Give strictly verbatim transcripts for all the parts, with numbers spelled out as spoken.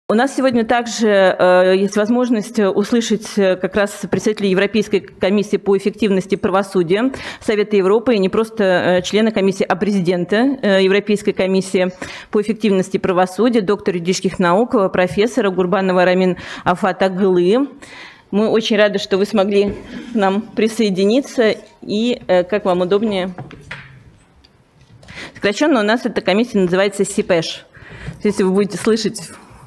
У нас сегодня также э, есть возможность услышать как раз представителей Европейской комиссии по эффективности правосудия Совета Европы, и не просто э, члена комиссии, а президента э, Европейской комиссии по эффективности правосудия, доктора юридических наук, профессора Гурбанова Рамин Афат-Аглы. Мы очень рады, что вы смогли к нам присоединиться, и э, как вам удобнее. Сокращенно у нас эта комиссия называется СИПЭШ. Если вы будете слышать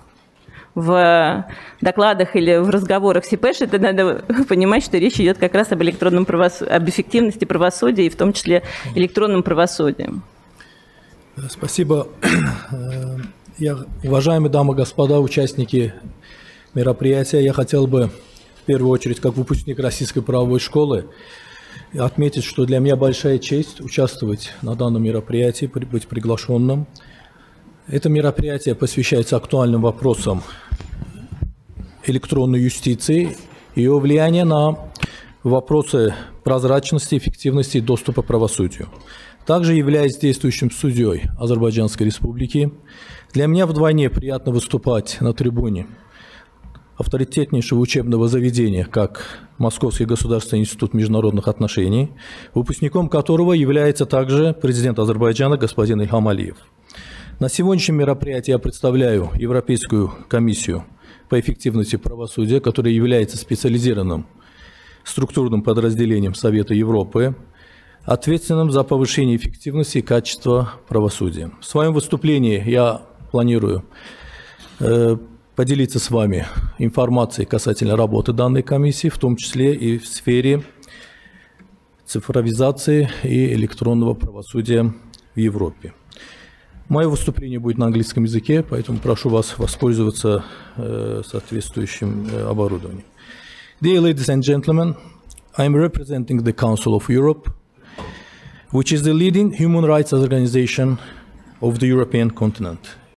в докладах или в разговорах СИПЭШ, это надо понимать, что речь идет как раз об электронном правосудии, об эффективности правосудия, и в том числе электронном правосудии. Спасибо. Я, уважаемые дамы и господа, участники мероприятия, я хотел бы в первую очередь, как выпускник Российской правовой школы, отметить, что для меня большая честь участвовать на данном мероприятии, быть приглашенным. Это мероприятие посвящается актуальным вопросам электронной юстиции, ее влияния на вопросы прозрачности, эффективности и доступа к правосудию. Также являясь действующим судьей Азербайджанской Республики, для меня вдвойне приятно выступать на трибуне авторитетнейшего учебного заведения, как Московский государственный институт международных отношений, выпускником которого является также президент Азербайджана господин Ильхам Алиев. На сегодняшнем мероприятии я представляю Европейскую комиссию по эффективности правосудия, которая является специализированным структурным подразделением Совета Европы, ответственным за повышение эффективности и качества правосудия. В своем выступлении я планирую э, поделиться с вами информацией касательно работы данной комиссии, в том числе и в сфере цифровизации и электронного правосудия в Европе. Мое выступление будет на английском языке, поэтому прошу вас воспользоваться э, соответствующим э, оборудованием. Dear ladies and gentlemen, I am representing the Council of Europe, which is the leading human rights organization of the European continent.